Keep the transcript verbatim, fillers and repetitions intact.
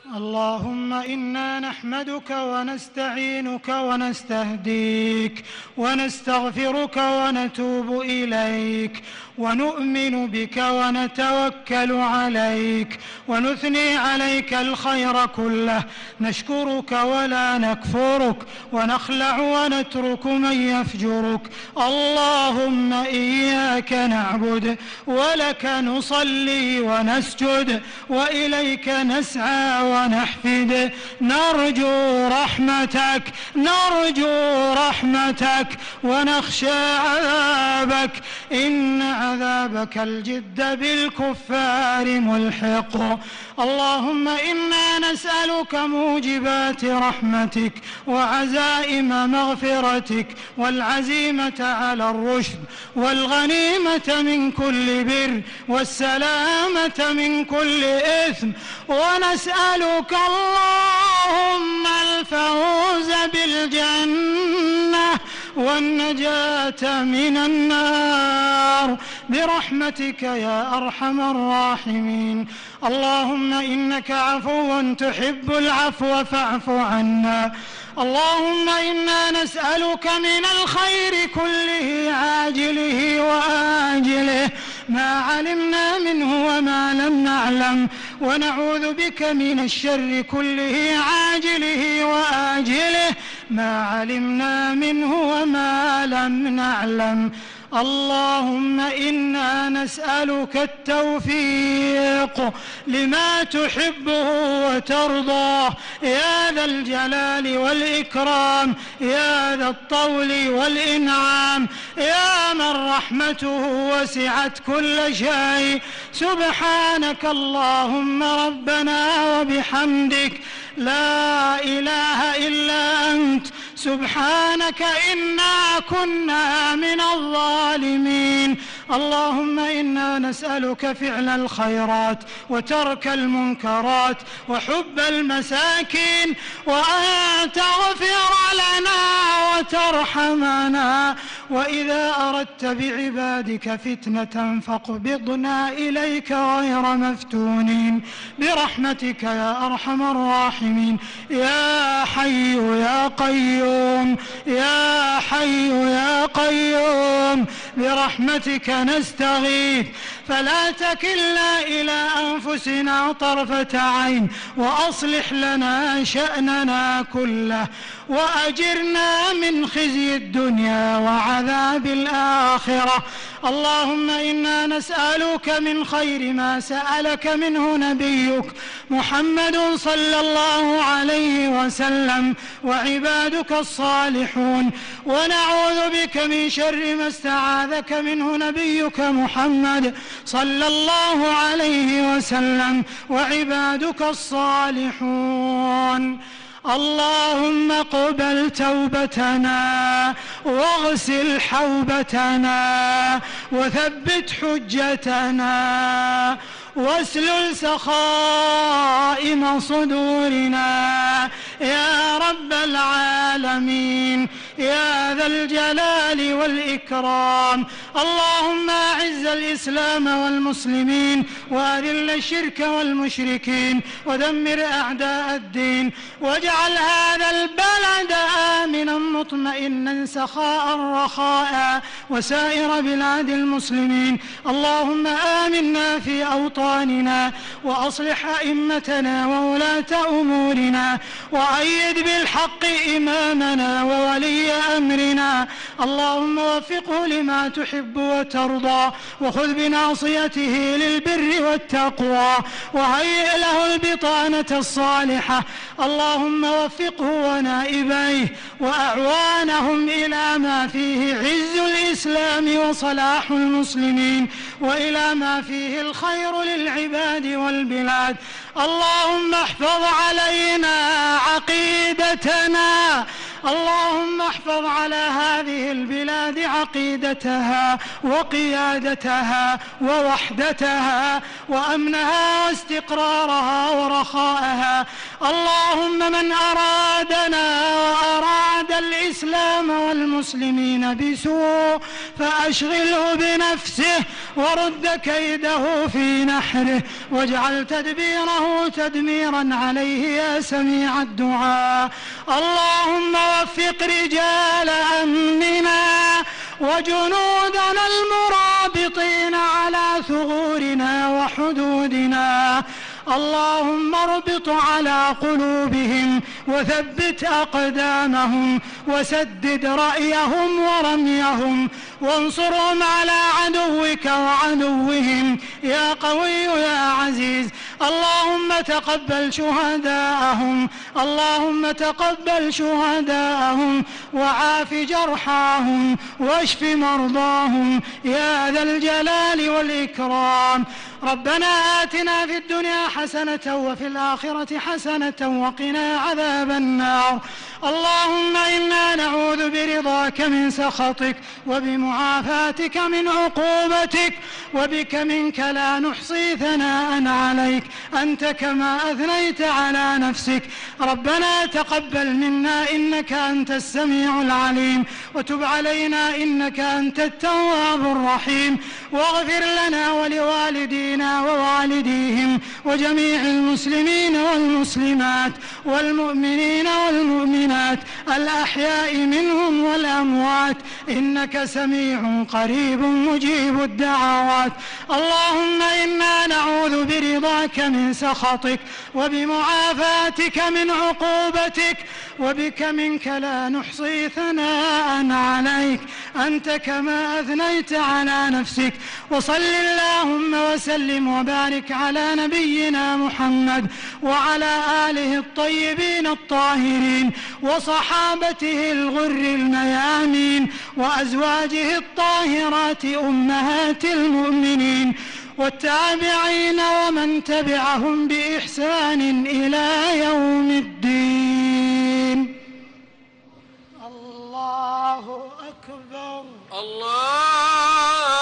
اللهم إنا نحمدك ونستعينك ونستهديك ونستغفرك ونتوب إليك ونؤمن بك ونتوكل عليك ونثني عليك الخير كله، نشكرك ولا نكفرك ونخلع ونترك من يفجرك. اللهم إياك نعبد ولك نصلي ونسجد وإليك نسعى ونحفد، نرجو رحمتك نرجو رحمتك ونخشى عذابك، إن عذابك الجد بالكفار ملحق. اللهم إنا نسألك موجبات رحمتك وعزائم مغفرتك والعزيمة على الرشد والغنيمة من كل بر والسلامة من كل إثم، ونسألك اللهم الفوز بالجنة والنجاة من النار برحمتك يا أرحم الراحمين. اللهم إنك عفو تحب العفو فاعف عنا. اللهم إنا نسألك من الخير كله عاجله وآجله ما علمنا منه وما لم نعلم، ونعوذ بك من الشر كله عاجله وآجله ما علمنا منه وما لم نعلم. اللهم إنا نسألك التوفيق لما تحبه وترضاه يا ذا الجلال والإكرام، يا ذا الطول والإنعام، يا من رحمته وسعت كل شيء. سبحانك اللهم ربنا وبحمدك، لا إله إلا أنت، سبحانك إنا كنا من الظالمين. اللهم إنا نسألك فعل الخيرات وترك المنكرات وحب المساكين، وأن تغفر لنا وترحمنا، وإذا أردت بعبادك فتنة فاقبضنا إليك غير مفتونين برحمتك يا أرحم الراحمين. يا حي يا قيوم يا حي يا قيوم برحمتك نستغيث، فلا تكلنا إلى أنفسنا طرفة عين، وأصلح لنا شأننا كله، وأجرنا من خزي الدنيا وعذاب الآخرة. اللهم إنا نسألك من خير ما سألك منه نبيك محمد صلى الله عليه وسلم وعبادك الصالحون، ونعوذ بك من شر ما استعاذك منه نبيك محمد صلى الله عليه وسلم وعبادك الصالحون. اللهم اقبل توبتنا واغسل حوبتنا وثبت حجتنا واسلل سخائم صدورنا يا رب العالمين يا ذا الجلال والإكرام. اللهم أعز الإسلام والمسلمين وأذل الشرك والمشركين ودمر أعداء الدين، واجعل هذا البلد آمنا مطمئنا سخاء رخاء وسائر بلاد المسلمين. اللهم آمنا في أوطاننا وأصلح أئمتنا وولاة أمورنا، وأيد بالحق إمامنا وولي أمرنا. اللهم وفقه لما تحب وترضى، وخذ بناصيته للبر والتقوى، وهيئ له البطانة الصالحة. اللهم وفقه ونائبيه وأعوانهم إلى ما فيه عز الإسلام وصلاح المسلمين، وإلى ما فيه الخير للعباد والبلاد. اللهم احفظ علينا عقيدتنا، اللهم احفظ على هذه البلاد عقيدتها وقيادتها ووحدتها وأمنها واستقرارها ورخاءها. اللهم من أرادنا وأراد الإسلام والمسلمين بسوء فأشغله بنفسه ورد كيده في نحره واجعل تدبيره تدميرا عليه يا سميع الدعاء. اللهم وفق رجال أمننا وجنودنا المرابطين على ثغورنا وحدودنا. اللهم اربط على قلوبهم وثبت أقدامهم وسدد رأيهم ورميهم وانصرهم على عدوك وعدوهم يا قوي يا عزيز. اللهم تقبل شهداءهم اللهم تقبل شهداءهم وعاف جرحاهم واشف مرضاهم يا ذا الجلال والإكرام. ربنا آتنا في الدنيا حسنة وفي الآخرة حسنة وقنا عذاب النار. اللهم إنا نعوذ برضاك من سخطك وبمعافاتك من عقوبتك وبك منك لا نحصي ثناء عليك أنت كما أثنيت على نفسك. ربنا تقبل منا إنك أنت السميع العليم وتب علينا إنك أنت التواب الرحيم واغفر لنا ولوالدينا ووالديهم وجميع المسلمين والمسلمات والمؤمنين والمؤمنات الأحياء منهم والأموات إنك سميع قريب مجيب الدعوات. اللهم إنا نعوذ برضاك من سخطك وبمعافاتك من عقوبتك وبك منك لا نحصي ثناء عليك أنت كما أثنيت على نفسك. وصل اللهم وسلم وبارك على نبينا محمد وعلى آله الطيبين الطاهرين وصحابته الغر الميامين وأزواجه الطاهرات أمهات المؤمنين والتابعين ومن تبعهم بإحسان إلى يوم الدين. الله أكبر. الله